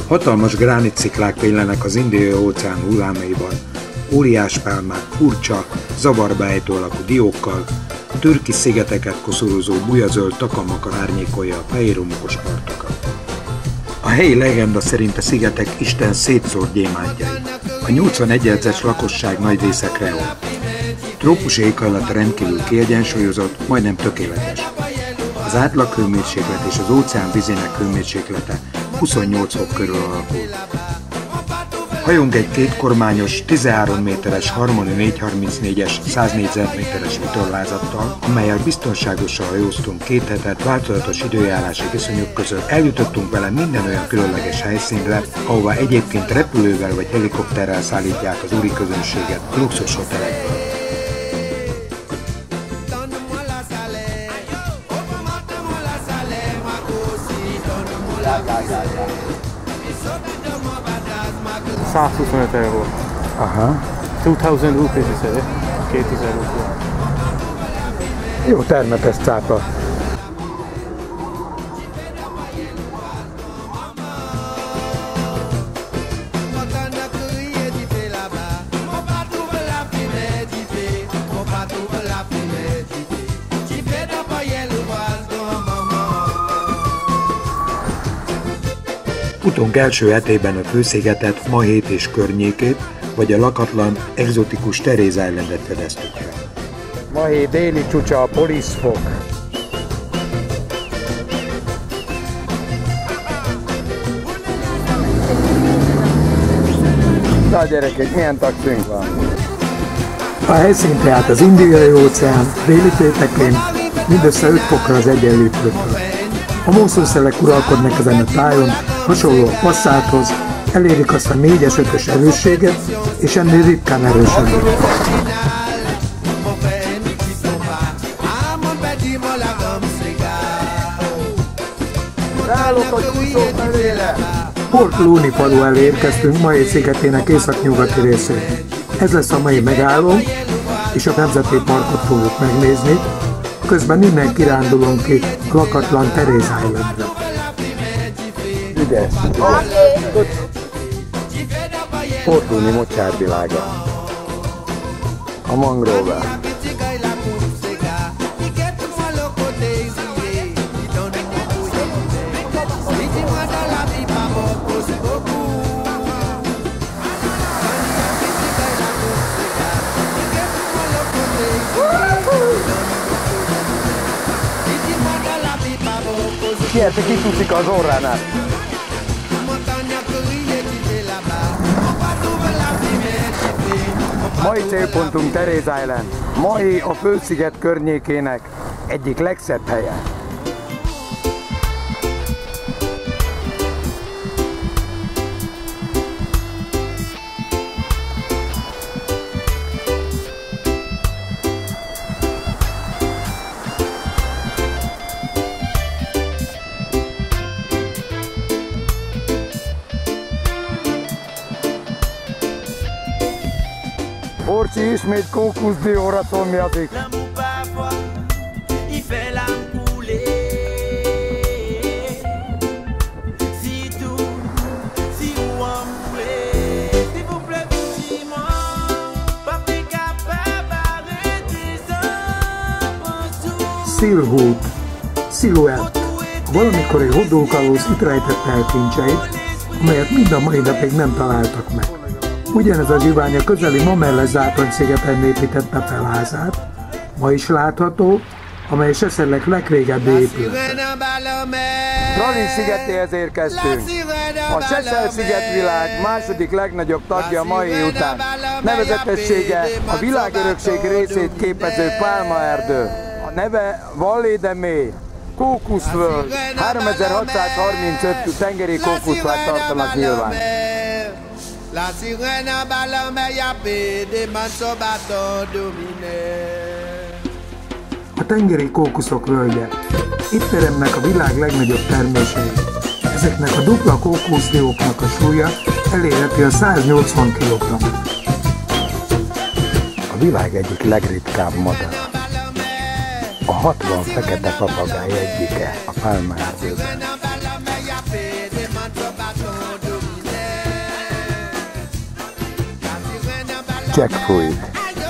Hatalmas gránitsziklák vélenek az Indiai-óceán hullámaiban, óriáspálmák furcsa, zavarba ejtő alakú diókkal, a Türkis-szigeteket koszorúzó bujazöld takamakar árnyékolja a fehérhomokos partokat. A helyi legenda szerint a szigetek Isten szétszórt gyémántjai. A 81 ezres lakosság nagy része kreol. Trópusi éghajlata rendkívül kiegyensúlyozott, majdnem tökéletes. Az átlaghőmérséklet és az óceán vizének hőmérséklete 28 fok körül alakul. Hajónk egy kétkormányos, 13 méteres Harmony 434-es 100 négyzetméteres vitorlázattal, amellyel biztonságosan hajóztunk 2 hetet változatos időjárási viszonyok között, eljutottunk vele minden olyan különleges helyszínre, ahová egyébként repülővel vagy helikopterrel szállítják az úri közönséget a luxus hotelekből. €125. Aha. 2000 rupees is it? 2000 rupees. Jó termetes cápa. Utunk első hetében a főszigetet, Mahét és környékét, vagy a lakatlan, egzotikus Therese Islandet fedeztük fel. Mahé déli csúcsa a Police-fok. Na gyerekek, milyen taxink van? A helyszín tehát az Indiai-óceán déli tétekén, mindössze 5 fokra az egyenlítőtől. A monszúnszelek uralkodnak ezen a tájon, hasonló a passzáthoz, elérik azt a 4-5-ös erősséget, és ennél ritkán erősödnek. Port Looney falu elé érkeztünk Mahé szigetének északnyugati részén. Ez lesz a mai megállónk, és a nemzeti parkot fogjuk megnézni, közben innen kirándulunk ki lakatlan Therese Islandre. Ügyes! Port Looney mocsárvilága. A mangrove. Kierte kicsúszik az orránál. Mai célpontunk Therese Island. Mahé a fősziget környékének egyik legszebb helye. Orcsi ismét kókuszdióra szomjazik. Silhouette, sziluett, valamikori hódolkalóz itt rejtette el kincseit, amelyet mind a mai napig nem találtak meg. Ugyanez a zsivány a közeli Mamelle szigeten építette fel házát, ma is látható, amely Seychellek legrégebbi épület. Tralin szigetéhez érkeztünk. A Seychell szigetvilág második legnagyobb tagja Mahé után. Nevezetessége a világörökség részét képező pálmaerdő. A neve Vallée de Mai, kókuszvölgy, 3635 tengeri kókuszfát tartanak nyilván. La sirena balameya de mansobato domine. A tengeri kókuszok völgye. Itt teremnek a világ legnagyobb termései. Ezeknek a dupla kókuszdióknak a súlya elérheti a 180 kg. A világ egyik legritkább madara. A 60 fekete papagáj egyike a pálmaerdőben. jackfruit.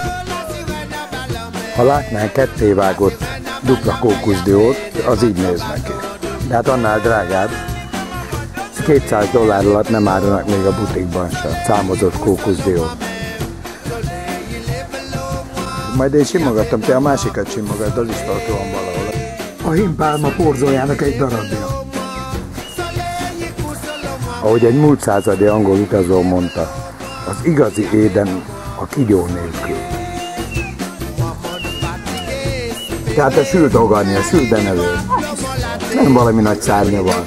Ha látnánk kettévágott dupla kókuszdiót, az így néz neki. De hát annál drágább. $200 alatt nem árulnak még a butikban sem. Számozott kókuszdiót. Majd én simogatom, te a másikat simogat, az is tartóan valahol. A himpálma porzójának egy darabja. Ahogy egy múlt századi angol utazó mondta, az igazi éden a kigyó nélkül. Tehát a sült ogarni, a sült denevő. Nem valami nagy szárnya van.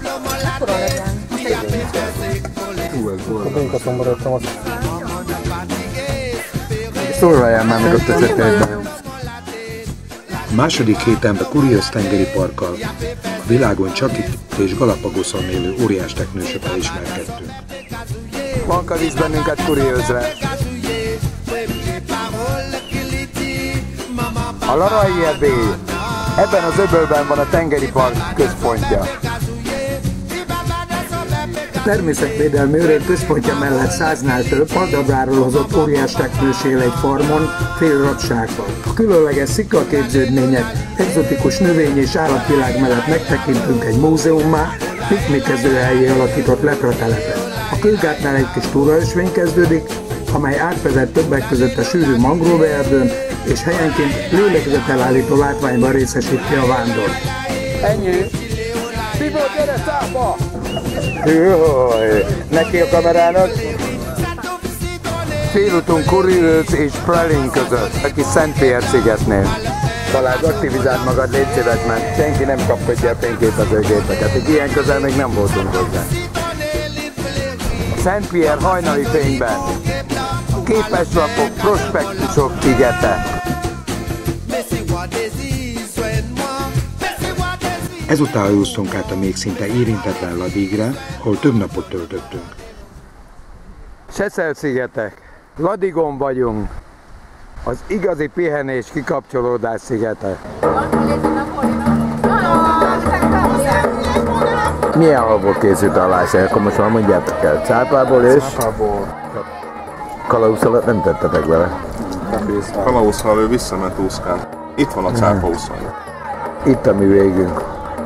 Szóraljál már meg ott a tetejében. A második héten a Curious tengeri parkkal a világon csak itt és Galapagoszon élő óriás teknősökkel ismerkedtünk. Vanka visz bennünket Curiousre. A Laraie Bay. Ebben az öbölben van a tengeri park központja. A természetvédelmi örök központja mellett 100-nál több Aldabráról hozott óriás teknős él egy farmon, fél rabságban. A különleges sziklaképződmények, egzotikus növény és állatvilág mellett megtekintünk egy múzeummá, piknikezőhelyi alakított lepratelepet. A Kőgátnál egy kis túraösvény kezdődik, amely átvezet többek között a sűrű mangroveerdőn, és helyenként lélegzetelállító látványban részesíti a vándor. Ennyi. Tibor, gyere, szápa! Jaj, neki a kamerának. Félutunk Curious és Pralin között, aki Szent-Pierre szigetnél. Balázs, aktivizáld magad, légy szíves, mert senki nem kapkodja a fényképezőgépeket. Egy ilyen közel még nem voltunk hozzá. Szent-Pierre hajnali fényben. Képeslapok, prospektusok szigete. Ezután hajóztunk át a még szinte érintetlen Ladigre, ahol több napot töltöttünk. Seychelle-szigetek. Ladigon vagyunk. Az igazi pihenés kikapcsolódás szigete. Milyen halból készült a lássák? Akkor most már mondjátok el. Cápából és? Cápából. Kalauszalat nem tettetek vele? Kalauszal ő visszament úszkán. Itt van a cápaúszon. Itt a mi végünk.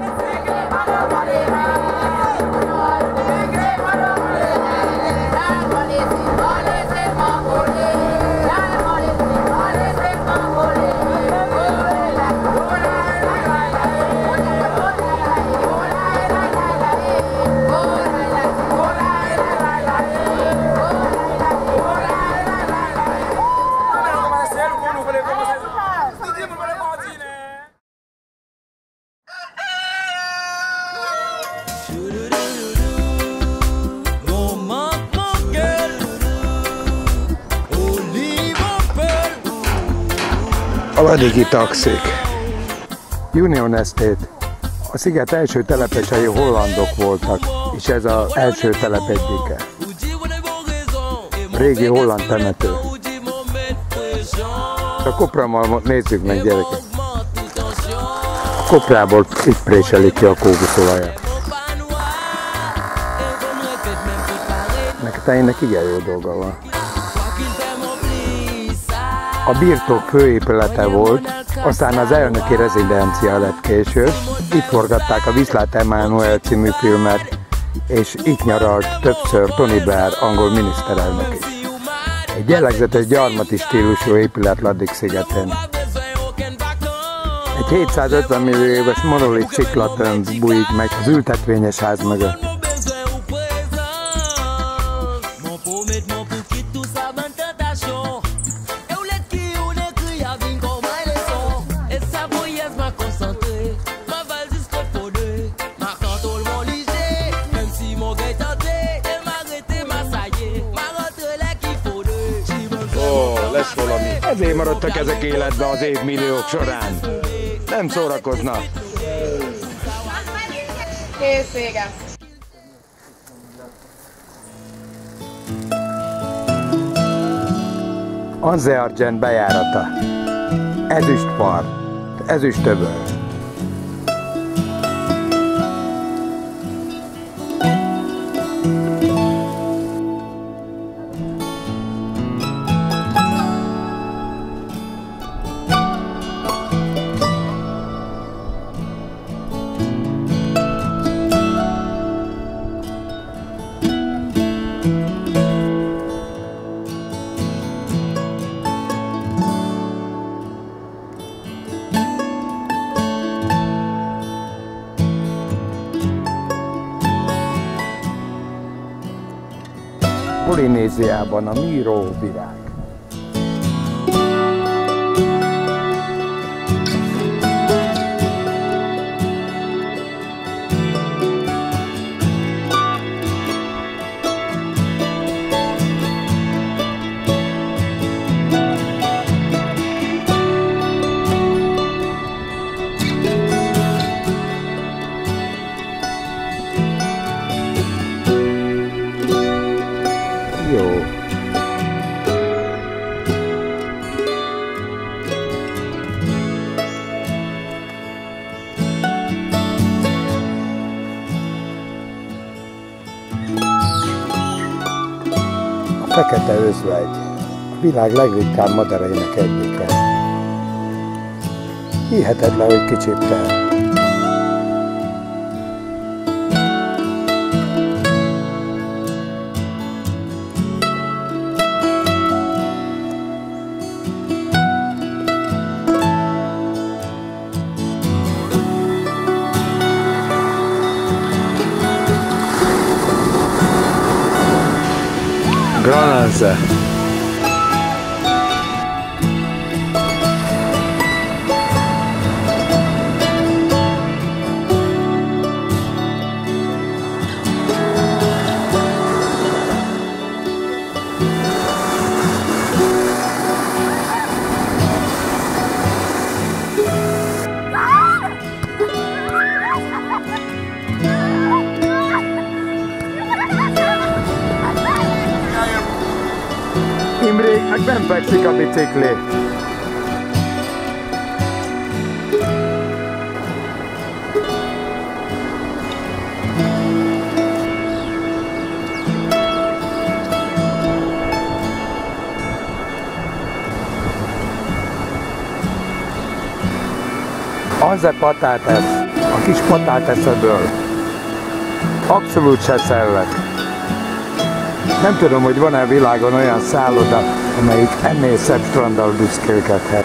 A ladigi taxik. Union Estate. A sziget első telepesei hollandok voltak, és ez az első telep egyike. Régi holland temető. A kopramalmot nézzük meg, gyerekek. A koprából itt préselik ki a kókuszolajat. Nektek igen jó dolga van. A birtok főépülete volt, aztán az elnöki rezidencia lett később. Itt forgatták a Viszlát Emmanuel című filmet, és itt nyaralt többször Tony Blair, angol miniszterelnök is. Egy jellegzetes gyarmati stílusú épület Ladig szigeten. Egy 750 millió éves monolit csiklatömb bújik meg az ültetvényes ház mögött. Ezért maradtak ezek életben az évmilliók során. Nem szórakoznak. Kész, vége. Anze-Argent bejárata. Ezüstpart. Ezüstöböl. Polinéziában a Miro virág. Jó. A fekete özvegy a világ legritkább madarainak egyike. Hihetetlen, hogy kicsipte. Grananse. Imréknek benn fekszik a bicikli. Az a patátes, a kis patáteszedből. Abszolút se szellek. Nem tudom, hogy van-e a világon olyan szálloda, amelyik ennél szebb stranddal büszkélkedhet.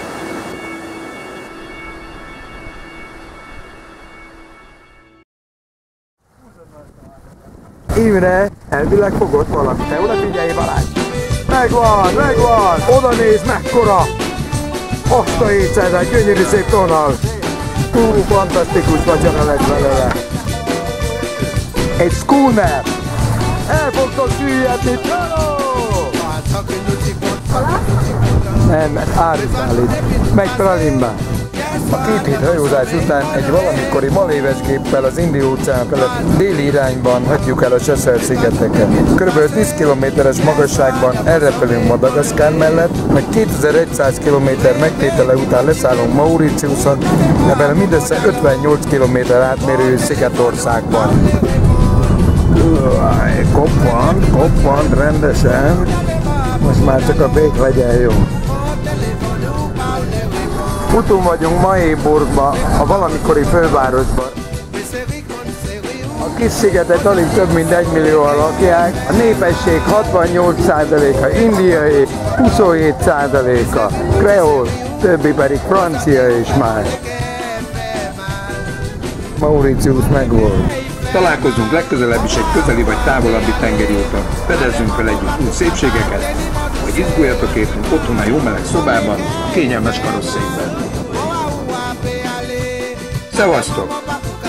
Imre, elvileg fogott valamit. Te oda figyelj, Balázs! Megvan! Oda nézd, mekkora! Azt a 700, gyönyörű szép tonal! Fantasztikus vacsora lett belőle! Egy schooner! El fogtok süllyedni! Nem, árusálít. Megy Pralinba. A 2 hét hajózás után egy valamikori maléves géppel az Indiai-óceán felett déli irányban hagyjuk el a Seychelle-szigeteket. Körülbelül 10 kilométeres magasságban elrepülünk Madagaszkár mellett, majd 2100 km megtétele után leszállunk Mauritiuson, ebben mindössze 58 km átmérő szigetországban. Koppan rendesen. Most már csak a bék legyen jó. Úton vagyunk Mahéburgba, a valamikori fővárosban. A kis szigetet alig több mint 1 millióan lakják. A népesség 68%-a indiai, 27%-a kreol, többi pedig francia és más. Mauritius megvolt. Találkozunk legközelebb is egy közeli vagy távolabbi tengeri úton. Fedezzünk fel együtt új szépségeket, vagy izguljatok értünk otthon a jó meleg szobában, a kényelmes karosszékben. Szevasztok!